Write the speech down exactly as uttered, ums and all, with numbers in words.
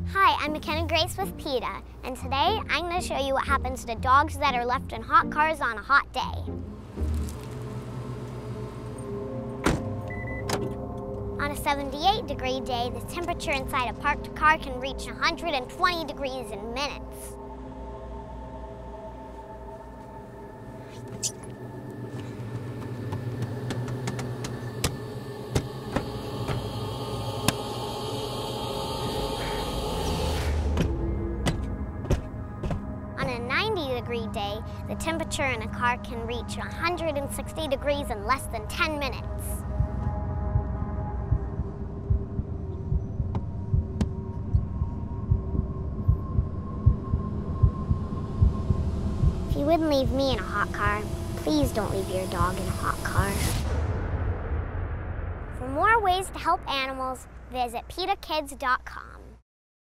Hi, I'm Mckenna Grace with PETA, and today I'm going to show you what happens to dogs that are left in hot cars on a hot day. On a seventy-eight degree day, the temperature inside a parked car can reach one hundred twenty degrees in minutes. On a ninety degree day, the temperature in a car can reach one hundred sixty degrees in less than ten minutes. If you wouldn't leave me in a hot car, please don't leave your dog in a hot car. For more ways to help animals, visit PETA kids dot com.